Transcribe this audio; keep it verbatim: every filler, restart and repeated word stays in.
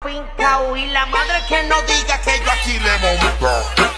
Fincao y la madre que no diga que yo aquí le monto.